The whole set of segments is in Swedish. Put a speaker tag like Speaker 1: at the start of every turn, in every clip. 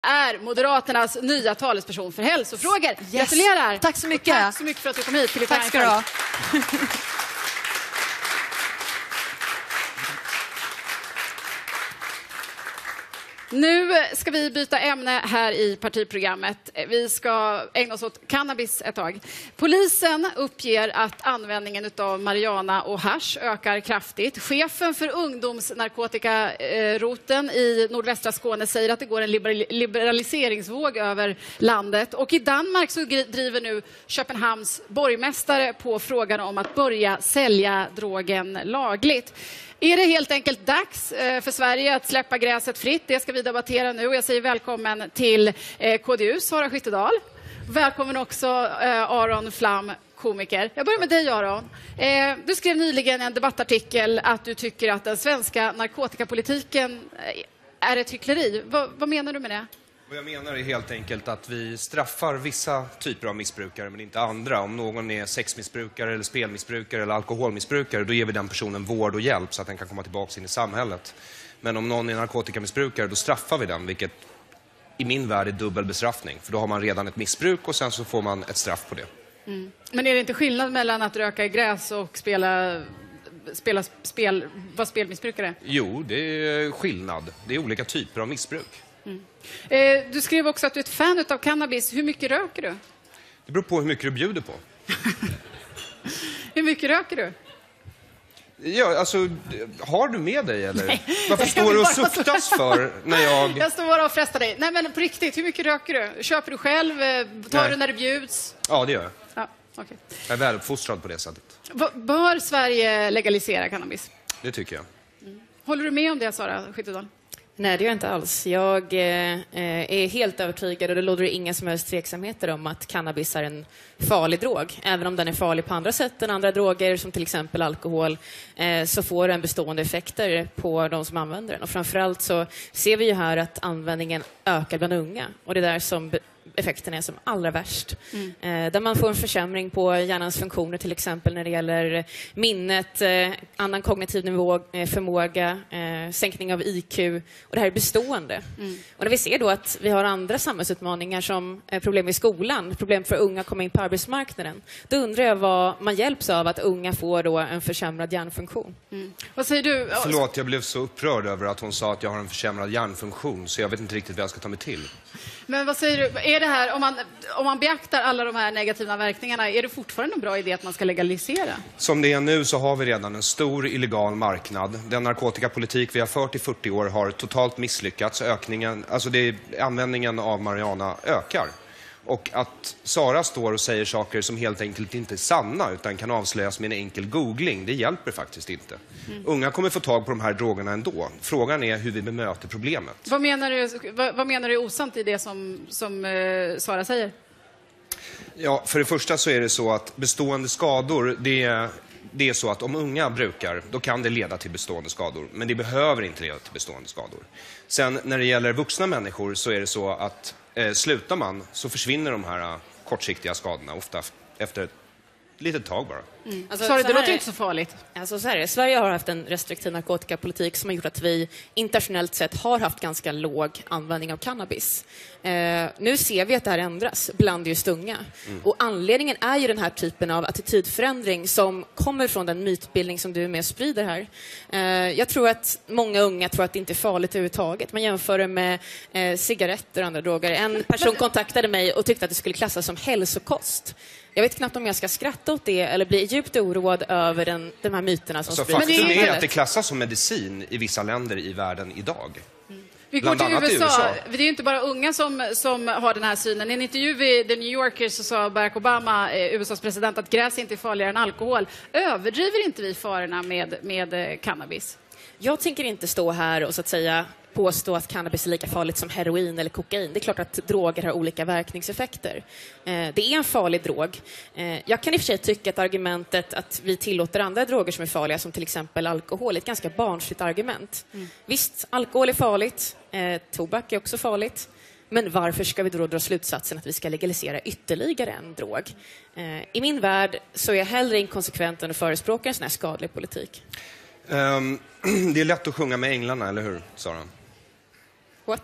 Speaker 1: är Moderaternas nya talesperson för hälsofrågor. Yes. Gratulerar!
Speaker 2: Tack så mycket.
Speaker 1: Tack så mycket för att du kom hit till
Speaker 2: Tack ska du ha.
Speaker 1: Nu ska vi byta ämne här i partiprogrammet. Vi ska ägna oss åt cannabis ett tag. Polisen uppger att användningen av marijuana och hasch ökar kraftigt. Chefen för ungdomsnarkotikaroten i nordvästra Skåne säger att det går en liberaliseringsvåg över landet. Och i Danmark så driver nu Köpenhamns borgmästare på frågan om att börja sälja drogen lagligt. Är det helt enkelt dags för Sverige att släppa gräset fritt? Det ska vi debattera nu. Jag säger välkommen till KDU, Sara Skyttedal. Välkommen också Aron Flam, komiker. Jag börjar med dig, Aron. Du skrev nyligen en debattartikel att du tycker att den svenska narkotikapolitiken är ett hyckleri. Vad menar du med det?
Speaker 3: Vad jag menar är helt enkelt att vi straffar vissa typer av missbrukare men inte andra. Om någon är sexmissbrukare eller spelmissbrukare eller alkoholmissbrukare, då ger vi den personen vård och hjälp så att den kan komma tillbaka in i samhället. Men om någon är narkotikamissbrukare, då straffar vi den, vilket i min värld är dubbel bestraffning. För då har man redan ett missbruk och sen så får man ett straff på det.
Speaker 1: Mm. Men är det inte skillnad mellan att röka i gräs och vara spelmissbrukare?
Speaker 3: Jo, det är skillnad. Det är olika typer av missbruk.
Speaker 1: Mm. Du skrev också att du är ett fan av cannabis. Hur mycket röker du?
Speaker 3: Det beror på hur mycket du bjuder på.
Speaker 1: Hur mycket röker du?
Speaker 3: Ja, alltså, har du med dig eller?
Speaker 1: Nej.
Speaker 3: Varför står du och suktas för när jag...
Speaker 1: Jag står bara och frestar dig. Nej, men på riktigt, hur mycket röker du? Köper du själv? Tar du när det bjuds?
Speaker 3: Ja, det gör jag.
Speaker 1: Ja, okay.
Speaker 3: Jag är väluppfostrad på det sättet.
Speaker 1: Bör Sverige legalisera cannabis?
Speaker 3: Det tycker jag.
Speaker 1: Mm. Håller du med om det, Sara Skyttedal?
Speaker 4: Nej, det gör jag inte alls. Jag är helt övertygad och det råder inga som helst tveksamheter om att cannabis är en farlig drog. Även om den är farlig på andra sätt än andra droger som till exempel alkohol, så får den bestående effekter på de som använder den. Och framförallt så ser vi ju här att användningen ökar bland unga. Och det är där som effekten är som allra värst. Där man får en försämring på hjärnans funktioner, till exempel när det gäller minnet, annan kognitiv nivå, förmåga, sänkning av IQ. Och det här är bestående. Och när vi ser då att vi har andra samhällsutmaningar som problem i skolan, problem för unga att komma in på arbetsmarknaden, då undrar jag vad man hjälps av att unga får då en försämrad hjärnfunktion.
Speaker 1: Vad säger du?
Speaker 3: Förlåt, jag blev så upprörd över att hon sa att jag har en försämrad hjärnfunktion, så jag vet inte riktigt vad jag ska ta mig till.
Speaker 1: Men vad säger du? Är det här, om man beaktar alla de här negativa verkningarna, är det fortfarande en bra idé att man ska legalisera?
Speaker 3: Som det är nu så har vi redan en stor illegal marknad. Den narkotikapolitik vi har fört i 40 år har totalt misslyckats. Användningen av marijuana ökar. Och att Sara står och säger saker som helt enkelt inte är sanna utan kan avslöjas med en enkel googling, det hjälper faktiskt inte. Unga kommer få tag på de här drogerna ändå. Frågan är hur vi bemöter problemet.
Speaker 1: Vad menar du är osant i det som Sara säger?
Speaker 3: Ja, för det första så är det så att bestående skador, det är så att om unga brukar, då kan det leda till bestående skador. Men det behöver inte leda till bestående skador. Sen när det gäller vuxna människor så är det så att slutar man så försvinner de här kortsiktiga skadorna ofta efter ett litet tag bara.
Speaker 1: Alltså, det låter inte så farligt.
Speaker 4: Alltså, så här är det. Sverige har haft en restriktiv narkotikapolitik som har gjort att vi internationellt sett har haft ganska låg användning av cannabis. Nu ser vi att det här ändras bland just unga. Och anledningen är ju den här typen av attitydförändring som kommer från den mytbildning som du är med och sprider här. Jag tror att många unga tror att det inte är farligt överhuvudtaget. Man jämför det med cigaretter och andra droger. En person kontaktade mig och tyckte att det skulle klassas som hälsokost. Jag vet knappt om jag ska skratta åt det eller bli djupt oroad över de här myterna som sprids.
Speaker 3: Faktum är att det klassas som medicin i vissa länder i världen idag.
Speaker 1: Vi går till USA. Det är ju inte bara unga som har den här synen. I en intervju i The New Yorker så sa Barack Obama, USAs president, att gräs inte är farligare än alkohol. Överdriver inte vi farorna med cannabis?
Speaker 4: Jag tänker inte stå här och så att säga påstå att cannabis är lika farligt som heroin eller kokain. Det är klart att droger har olika verkningseffekter. Det är en farlig drog. Jag kan i och för sig tycka att argumentet att vi tillåter andra droger som är farliga, som till exempel alkohol, är ett ganska barnsligt argument. Visst, alkohol är farligt. Tobak är också farligt. Men varför ska vi då dra slutsatsen att vi ska legalisera ytterligare en drog? I min värld så är jag hellre inkonsekvent än att förespråka en sån här skadlig politik.
Speaker 3: Det är lätt att sjunga med änglarna, eller hur, Sara?
Speaker 4: What?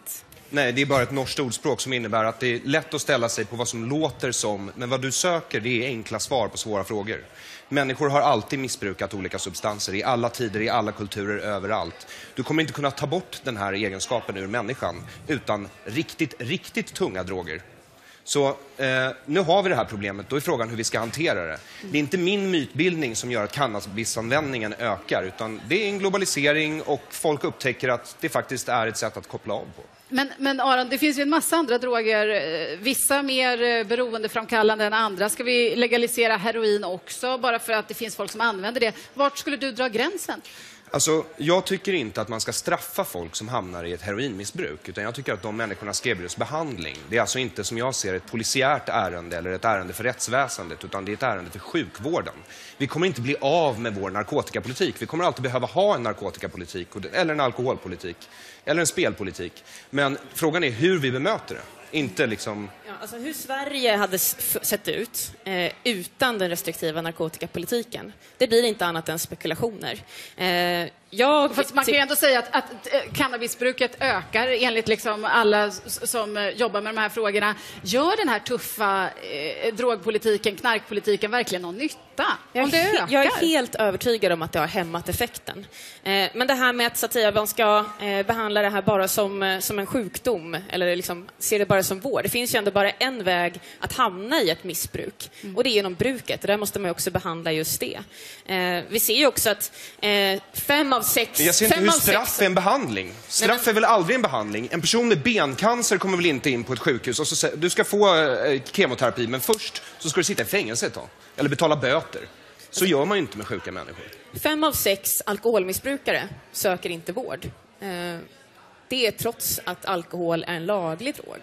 Speaker 3: Nej, det är bara ett norskt ordspråk som innebär att det är lätt att ställa sig på vad som låter som, men vad du söker, det är enkla svar på svåra frågor. Människor har alltid missbrukat olika substanser i alla tider, i alla kulturer, överallt. Du kommer inte kunna ta bort den här egenskapen ur människan utan riktigt tunga droger. Så nu har vi det här problemet, då är frågan hur vi ska hantera det. Det är inte min mytbildning som gör att cannabisanvändningen ökar, utan det är en globalisering och folk upptäcker att det faktiskt är ett sätt att koppla av på.
Speaker 1: Men Aron, det finns ju en massa andra droger, vissa mer beroendeframkallande än andra. Ska vi legalisera heroin också, bara för att det finns folk som använder det? Vart skulle du dra gränsen?
Speaker 3: Alltså, jag tycker inte att man ska straffa folk som hamnar i ett heroinmissbruk, utan jag tycker att de människorna ska erbjudas behandling. Det är alltså inte, som jag ser, ett polisiärt ärende eller ett ärende för rättsväsendet, utan det är ett ärende för sjukvården. Vi kommer inte bli av med vår narkotikapolitik. Vi kommer alltid behöva ha en narkotikapolitik, eller en alkoholpolitik, eller en spelpolitik. Men frågan är hur vi bemöter det. Inte liksom...
Speaker 4: Ja, alltså hur Sverige hade sett ut utan den restriktiva narkotikapolitiken, det blir inte annat än spekulationer.
Speaker 1: Fast man kan ju ändå säga att cannabisbruket ökar enligt liksom alla som jobbar med de här frågorna. Gör den här tuffa drogpolitiken, knarkpolitiken verkligen någon nytta? Om det ökar?
Speaker 4: Jag är helt övertygad om att det har hämmat effekten. Men det här med att, så att säga, man ska behandla det här bara som en sjukdom eller liksom se det bara som vård. Det finns ju ändå bara en väg att hamna i ett missbruk. Och det är genom bruket. Och där måste man ju också behandla just det. Vi ser ju också att 5 av 6...
Speaker 3: Jag ser inte hur straff är en behandling. Straff är väl aldrig en behandling. En person med bencancer kommer väl inte in på ett sjukhus och så säger du ska få kemoterapi, men först så ska du sitta i fängelse ett tag. Eller betala böter. Så gör man ju inte med sjuka människor.
Speaker 4: 5 av 6 alkoholmissbrukare söker inte vård. Det är trots att alkohol är en laglig drog.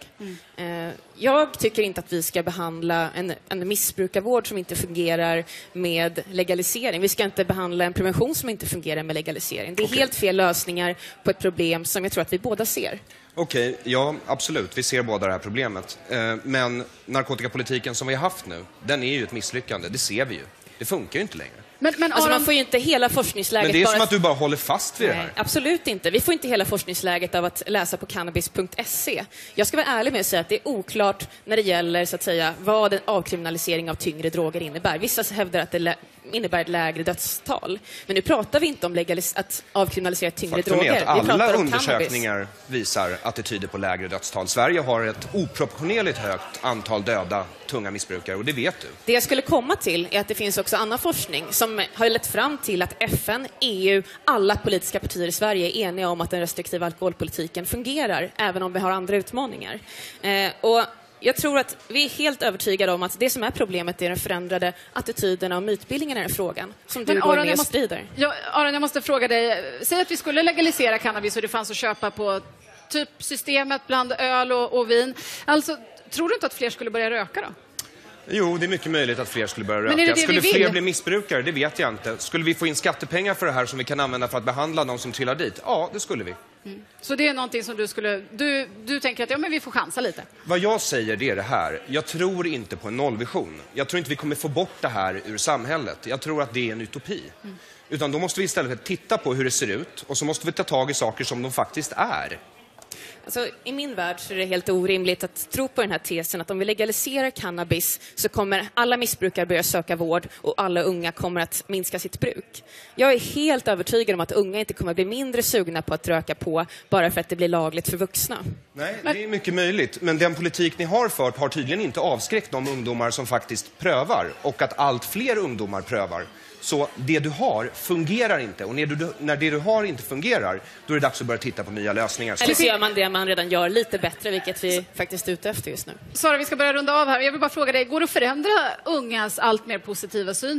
Speaker 4: Jag tycker inte att vi ska behandla en missbrukarvård som inte fungerar med legalisering. Vi ska inte behandla en prevention som inte fungerar med legalisering. Det är helt fel lösningar på ett problem som jag tror att vi båda ser.
Speaker 3: Okej, ja, absolut. Vi ser båda det här problemet. Men narkotikapolitiken som vi har haft nu, den är ju ett misslyckande. Det ser vi ju. Det funkar ju inte längre.
Speaker 1: Men
Speaker 4: alltså, man får ju inte hela forskningsläget...
Speaker 3: Men det är som att du bara håller fast vid det här.
Speaker 4: Absolut inte. Vi får inte hela forskningsläget av att läsa på cannabis.se. Jag ska vara ärlig med att säga att det är oklart när det gäller, så att säga, vad en avkriminalisering av tyngre droger innebär. Vissa hävdar att det innebär ett lägre dödstal. Men nu pratar vi inte om att avkriminalisera tyngre droger.
Speaker 3: Vi alla undersökningar visar att det tyder på lägre dödstal. Sverige har ett oproportionerligt högt antal döda tunga missbrukare, och det vet du.
Speaker 4: Det jag skulle komma till är att det finns också annan forskning som har lett fram till att FN, EU, alla politiska partier i Sverige är eniga om att den restriktiva alkoholpolitiken fungerar, även om vi har andra utmaningar. Och jag tror att vi är helt övertygade om att det som är problemet är den förändrade attityderna och mytbildningen i den frågan som du går med och strider.
Speaker 1: Aron, jag måste fråga dig. Säg att vi skulle legalisera cannabis och det fanns att köpa på typ systemet bland öl och vin. Alltså, tror du inte att fler skulle börja röka då?
Speaker 3: Jo, det är mycket möjligt att fler skulle börja röka.
Speaker 1: Men är det
Speaker 3: skulle
Speaker 1: vi vill?
Speaker 3: Fler bli missbrukare? Det vet jag inte. Skulle vi få in skattepengar för det här som vi kan använda för att behandla de som trillar dit? Ja, det skulle vi.
Speaker 1: Så det är någonting som du tänker att men vi får chansa lite?
Speaker 3: Vad jag säger, det är det här. Jag tror inte på en nollvision. Jag tror inte vi kommer få bort det här ur samhället. Jag tror att det är en utopi. Utan då måste vi istället titta på hur det ser ut, och så måste vi ta tag i saker som de faktiskt är.
Speaker 4: Alltså, i min värld så är det helt orimligt att tro på den här tesen att om vi legaliserar cannabis så kommer alla missbrukare börja söka vård och alla unga kommer att minska sitt bruk. Jag är helt övertygad om att unga inte kommer att bli mindre sugna på att röka på bara för att det blir lagligt för vuxna.
Speaker 3: Nej, det är mycket möjligt. Men den politik ni har fört har tydligen inte avskräckt de ungdomar som faktiskt prövar, och att allt fler ungdomar prövar. Så det du har fungerar inte, och när det du har inte fungerar, då är det dags att börja titta på nya lösningar.
Speaker 4: Eller så gör man det man redan gör lite bättre, vilket vi faktiskt är ute efter just nu.
Speaker 1: Sara, vi ska börja runda av här. Jag vill bara fråga dig, går det att förändra ungas allt mer positiva syn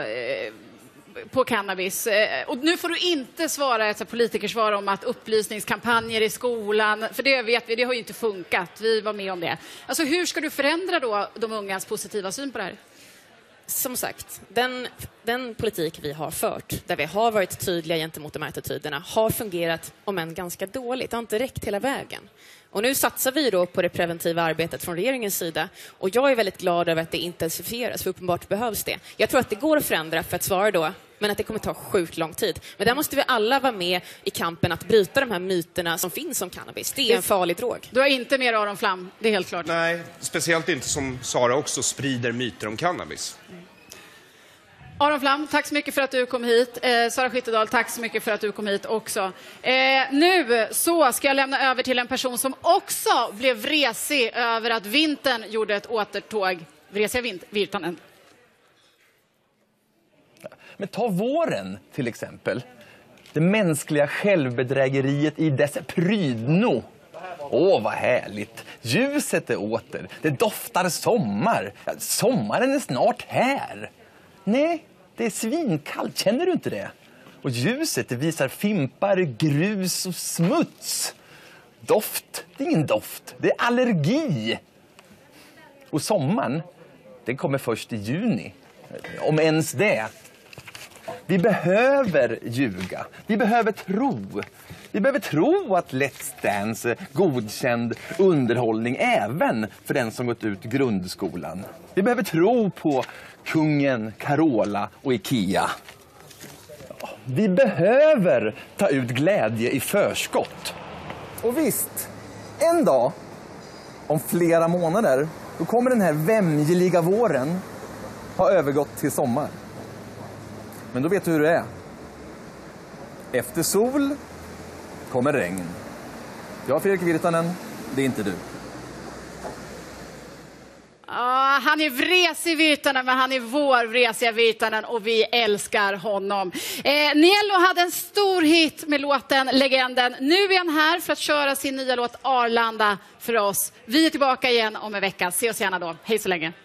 Speaker 1: på cannabis? Och nu får du inte svara ett politikersvar om att upplysningskampanjer i skolan, för det vet vi, det har ju inte funkat. Vi var med om det. Alltså, hur ska du förändra då de ungas positiva syn på det här?
Speaker 4: Som sagt, den politik vi har fört, där vi har varit tydliga gentemot de här attityderna, har fungerat, om än ganska dåligt. Det har inte räckt hela vägen. Och nu satsar vi då på det preventiva arbetet från regeringens sida. Och jag är väldigt glad över att det intensifieras, för uppenbart behövs det. Jag tror att det går att förändra, för att svara då men att det kommer ta sjukt lång tid. Men där måste vi alla vara med i kampen att bryta de här myterna som finns om cannabis. Det är en farlig drog.
Speaker 1: Du har inte mer Aron Flam, det är helt klart.
Speaker 3: Nej, speciellt inte som Sara också sprider myter om cannabis.
Speaker 1: Aron Flam, tack så mycket för att du kom hit. Sara Skyttedal, tack så mycket för att du kom hit också. Nu så ska jag lämna över till en person som också blev vresig över att vintern gjorde ett återtåg. Vresiga Virtanen.
Speaker 2: Men ta våren till exempel. Det mänskliga självbedrägeriet i dess prydno. Åh, vad härligt. Ljuset är åter. Det doftar sommar. Ja, sommaren är snart här. Nej, det är svinkallt. Känner du inte det? Och ljuset det visar fimpar, grus och smuts. Doft, det är ingen doft. Det är allergi. Och sommaren, den kommer först i juni. Om ens det. Vi behöver ljuga. Vi behöver tro. Vi behöver tro att Let's Dance är godkänd underhållning även för den som gått ut grundskolan. Vi behöver tro på kungen, Carola och Ikea. Vi behöver ta ut glädje i förskott.
Speaker 5: Och visst, en dag, om flera månader, då kommer den här vämjeliga våren ha övergått till sommar. Men då vet du hur det är. Efter sol kommer regn. Jag är Fredrik Virtanen, det är inte du.
Speaker 1: Ja, han är vresig Virtanen, men han är vår vresiga Virtanen och vi älskar honom. Niello hade en stor hit med låten Legenden. Nu är han här för att köra sin nya låt Arlanda för oss. Vi är tillbaka igen om en vecka. Se oss gärna då. Hej så länge.